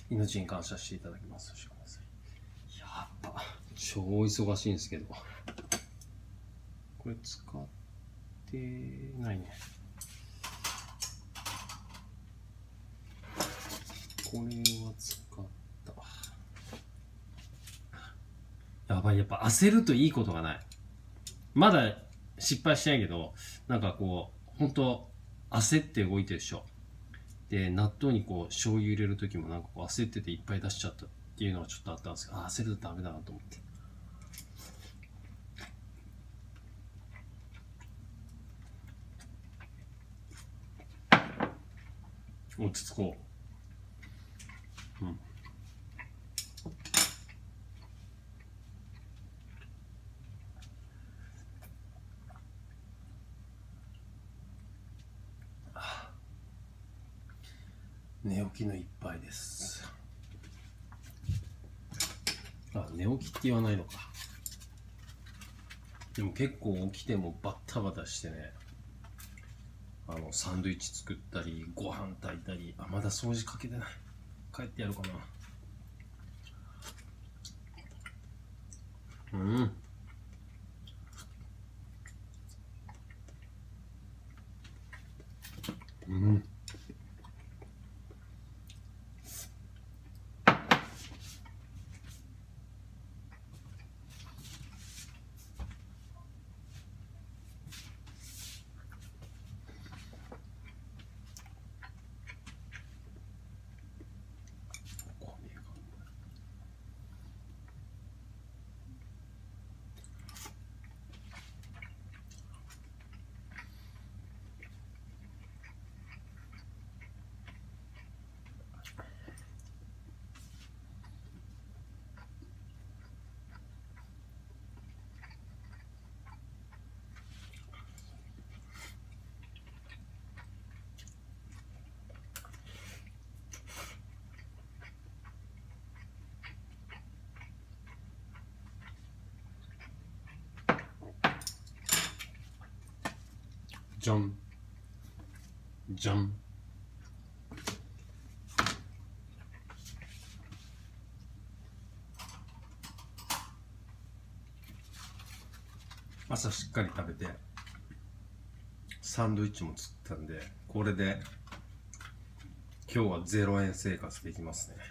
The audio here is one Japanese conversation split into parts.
命に感謝していただきます。やっぱ超忙しいんですけど、これ使ってないね。これは使った。やばい、やっぱ焦るといいことがない。まだ失敗してないけど、なんかこう本当焦って動いてるでしょ。で、納豆にこう醤油入れる時もなんかこう焦ってていっぱい出しちゃったっていうのがちょっとあったんですけど、焦るとダメだなと思って。落ち着こう。うん。寝起きの一杯です。あ、寝起きって言わないのか。でも結構起きてもバッタバタしてね、サンドイッチ作ったりご飯炊いたり、あ、まだ掃除かけてない。帰ってやるかな。うん。うん。じゃんじゃん。朝しっかり食べてサンドイッチも作ったんで、これで今日は0円生活できますね。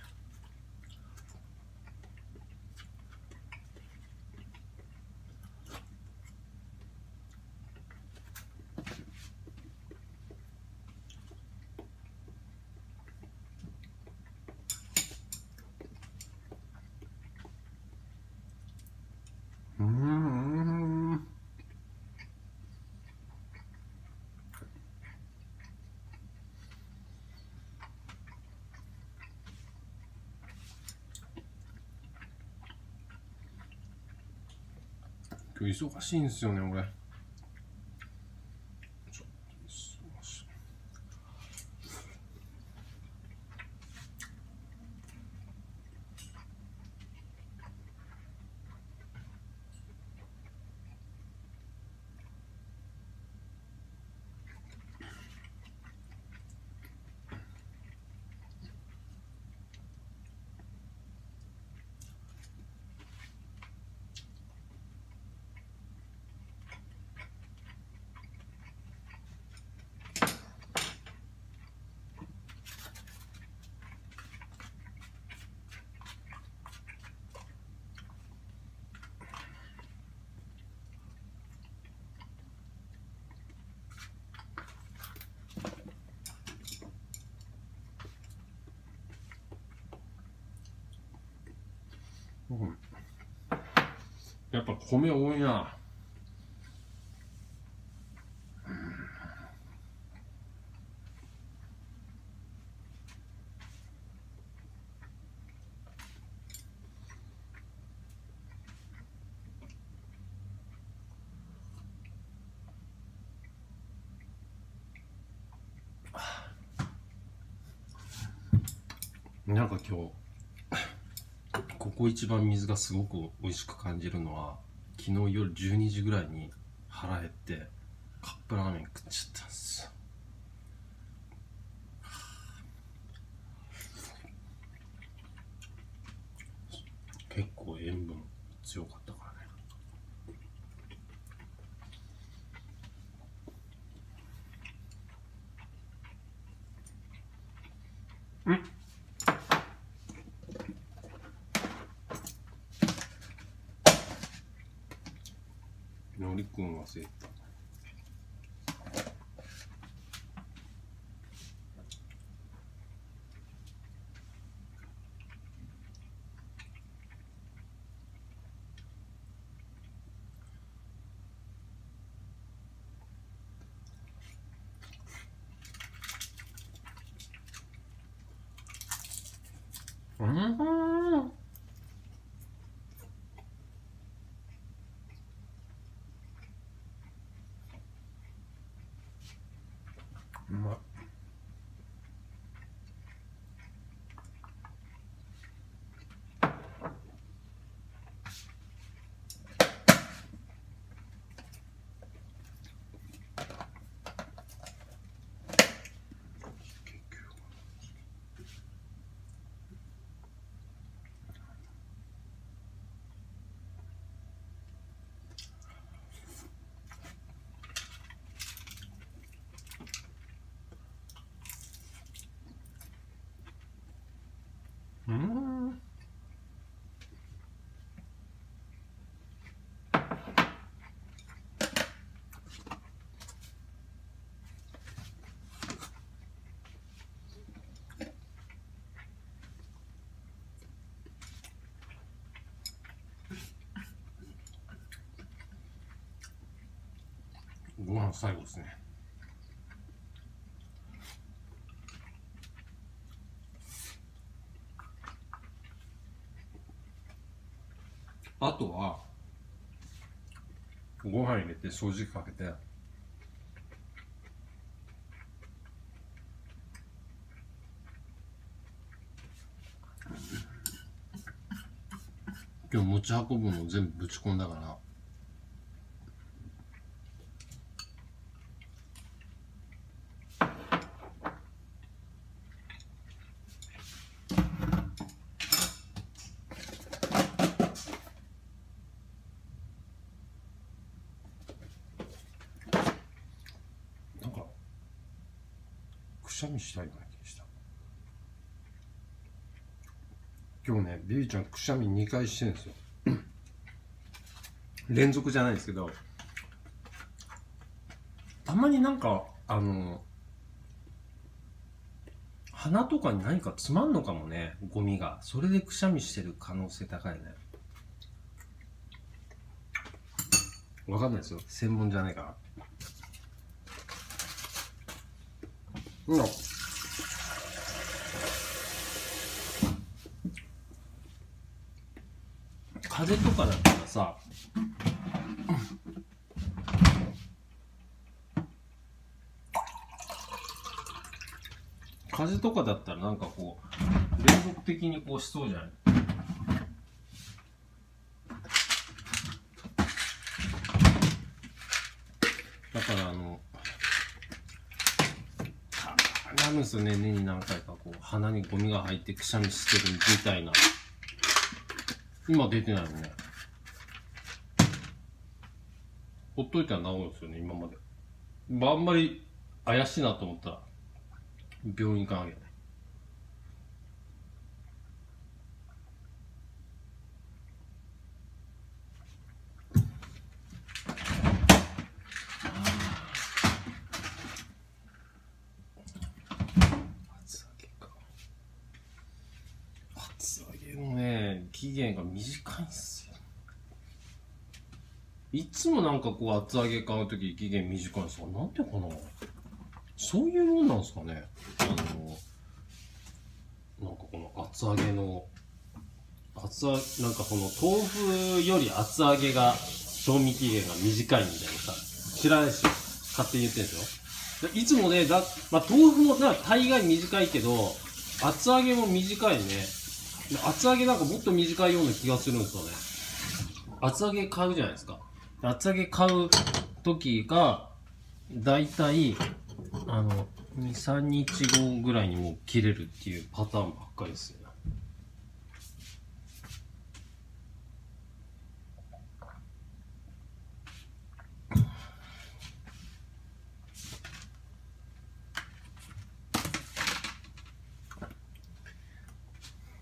今日忙しいんですよね、俺。うん、やっぱ米多いな。なんか今日ここ一番水がすごく美味しく感じるのは、昨日夜12時ぐらいに腹減ってカップラーメン食っちゃったんですよ。 うん。のりくん忘れた。うん。うまい。うん。ご飯最後ですね。あとはご飯入れて掃除機かけて、今日持ち運ぶの全部ぶち込んだから、なんかくしゃみしたいような気がした。今日ね、ビビちゃんくしゃみ2回してるんですよ。連続じゃないですけど、たまになんか鼻とかに何か詰まんのかもね、ゴミが。それでくしゃみしてる可能性高いね。わかんないですよ、専門じゃないから。風邪とかだったらさ、風邪とかだったらなんかこう連続的にこうしそうじゃない。だからなるんですよね、年に何回かこう鼻にゴミが入ってくしゃみしてるみたいな。今出てないのね。ほっといたら治るんですよね、今まで。あんまり怪しいなと思ったら病院行かなきゃね。厚揚げのね、期限が短いんですよ。いつもなんかこう厚揚げ買うとき期限短いんですよ。なんでかな。そういうもんなんですかね。なんかこの厚揚げのなんかこの豆腐より厚揚げが賞味期限が短いみたいなさ、知らないですよ。勝手に言ってんですよ。いつもね、まあ、豆腐も大概短いけど、厚揚げも短いね。厚揚げなんかもっと短いような気がするんですよね。厚揚げ買うじゃないですか。厚揚げ買う時が、だいたい、2、3日後ぐらいにもう切れるっていうパターンばっかりですよね。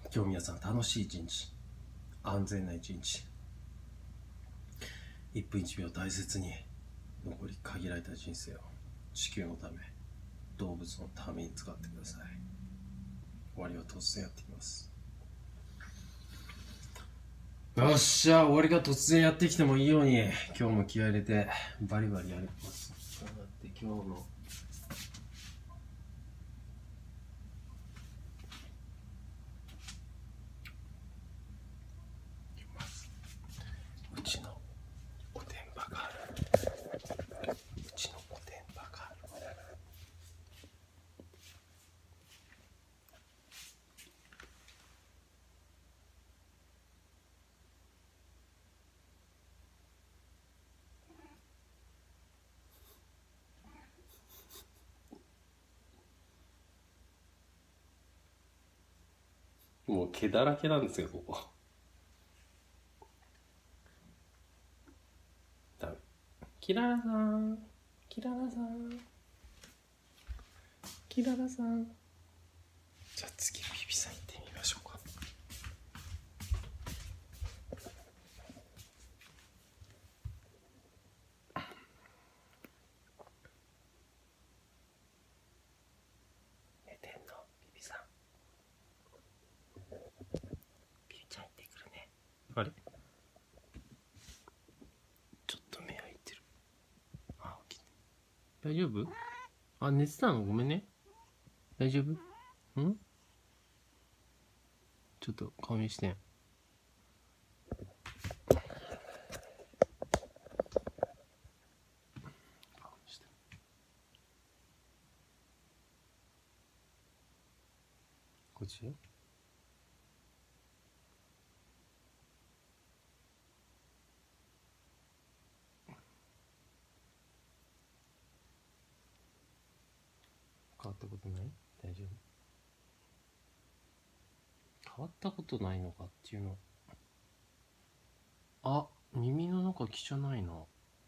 今日皆さん楽しい一日、安全な一日、1分1秒大切に残り限られた人生を地球のため、動物のために使ってください。終わりは突然やってきます。よっしゃ、終わりが突然やってきてもいいように今日も気合い入れてバリバリやります。だって今日のうちのおてんばがある。うちのおてんばがある。もう毛だらけなんですよ、ここ。ダメ。キララさん、キララさん、キララさん。じゃあ次、ビビさん行ってみましょうか。寝てんの、ビビさん。ビビちゃん行ってくるね。あれ？ちょっと目開いてる。あ、起きて。大丈夫？あ、寝てたの？ごめんね。大丈夫？ん？ちょっと顔見してん。こっち？変わったことない？大丈夫？変わったことないのかっていうの。あ、耳の中汚いな。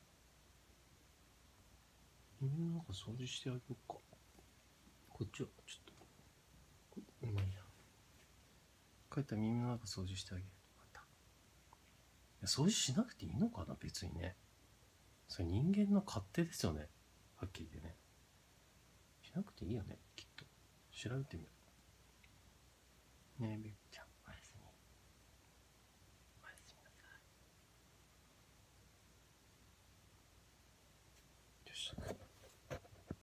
耳の中掃除してあげようか。こっちはちょっとまあいいや。帰ったら耳の中掃除してあげる。また。いや、掃除しなくていいのかな、別にね。それ人間の勝手ですよね。はっきり言ってね。しなくていいよね、きっと。調べてみよう。ねえ、べっちゃん、おやすみ。おやすみなさい。よし。